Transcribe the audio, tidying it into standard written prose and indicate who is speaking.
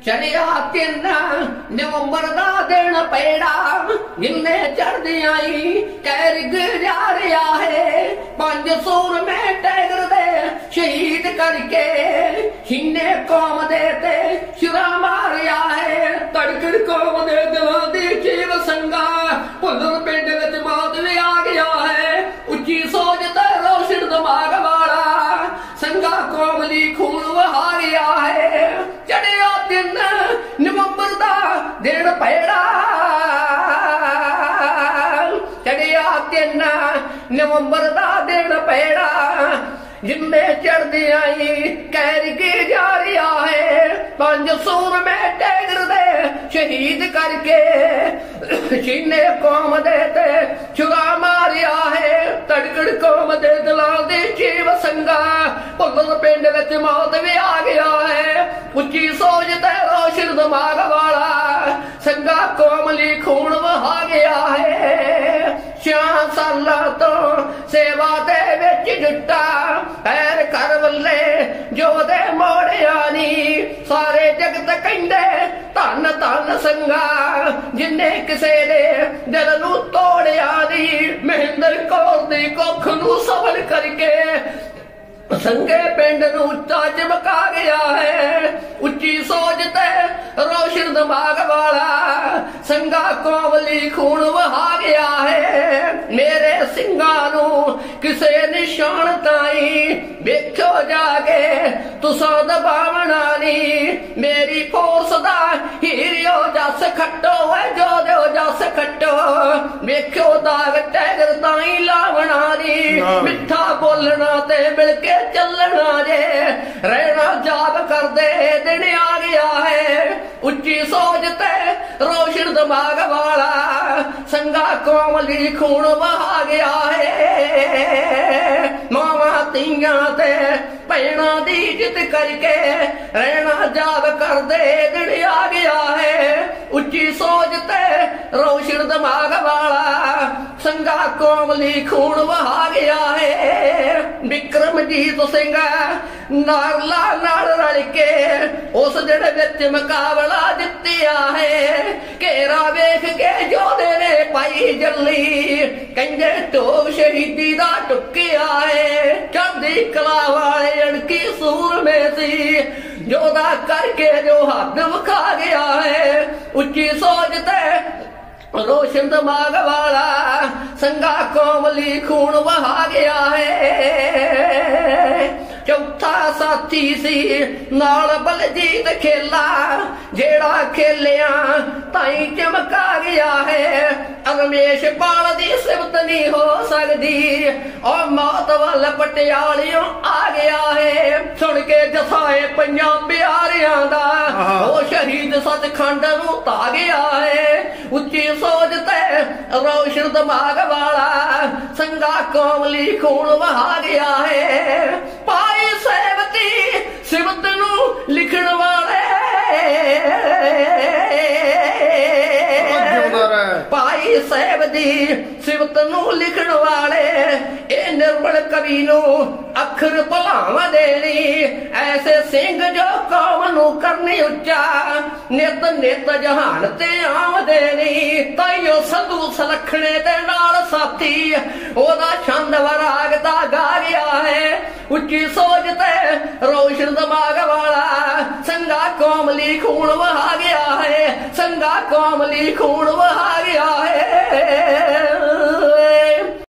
Speaker 1: चढ़िया 3 नवंबर दा दिन पैड़ा जिन्ने चढ़दी आई कैर गुजारिया है 5 सूर में टैगर दे शहीद करके हिन्ने कौम दे ते शुरा मारिया है तड़कड़ कौम दे दिलों दी जीव संगा भुल्लर पिंड विच मौत भी आ गया है उच्ची सोच ते रोशन दिमाग वाला संगा कौम दी खून वहा गया है चढ़िया 3 नवंबर दा दिन पैड़ा चढ़िया 3 नवंबर दा दिन पैड़ा जिन्ने चढ़दी आई कैर के जा रहा है 5 सूर में टैगर दे शहीद करके जिन्ने कौम दे ते छुरा मारिया है तड़कड़ कौम दे दिलां दे जीव संगा भुल्लर पिंड विच मौत भी आ गया है उच्ची सोच ते रोशन दिमाग वाला संगा कौम ली खून वहा गया है 6 सालां तो सेवा दे विच जुटा पैर कर वल्ले जो दे मोड़िया नी सारे जगत कहंदे धन धन संगा जिन्ने किसे दे दिल नू तोड़िया नी महेंद्र कौर दी कुख नू सफल करके संगे पिंड नू उच्चा चमका गया है उच्ची सोच ते रोशन दिमाग वाला संगा कोवली खून वहा गया है मेरे सिंगा नू किसे निशान ताई देखो जाके तुसा दबावना नी मेरी फोर्स दा हीरियो जस खट्टो है जो दो जस खट्टो देखो दाग टैगर ताई लावना नी मिठा बोलना ते मिलके चलना जे रहना जाग कर दे दिन आ गया है उच्ची सोच ते रोशन दिमाग वाला संगा कोमली खून वहा गया है मावा तियां ते भैणा दी इज्जत करके रहना जाग कर दे दिन आ गया है उच्ची सोच ते रोशन दिमाग वाला संगा कोमली खून वहा गया है विक्रमजीत सिंह नारला नाल रल के उस जेड़े विच मुकाबला जित्तिया है घेरा वेख के जोधे ने पाई जल्ली कहंदे ढोल शहीदी दा टुकिया है चढ़दी कला वाले अड़की सूर में सी जोधा करके जो हद विखा गया है उच्ची सोच ते रोशन दिमाग वाला संगा कोमली खून वहा गया है चौथा साथी सी नाल बलजीत खेला जेड़ा खेलिया ताई चमका गया है रमेश पाल दी सिफत नहीं हो सकती और मौत वाल पटियालियों आ गया है सुन के जसाए पंजाबियारियां दा ओ शहीद सचखंड नू ता गया है उच्ची सोच ते रोशन दिमाग वाला संगा कोमली खून वहा गया है पाई सेवती सिमत नू लिखण वाले पाई साहब दी सिमत नू लिखण वाले ए निर्मल कवि नू अखर भुलावा देनी ऐसे सिंह जो कौम नू करनी उच्चा नित नित जहान ते आवदे नी ताइयो संधू सलखणे दे नाल साथी ओदा छंद वराग दा गा गया है उच्ची सोच ते रोशन दिमाग वाला संगा कोमली खून वहा गया है संगा कोमली खून वहा गया है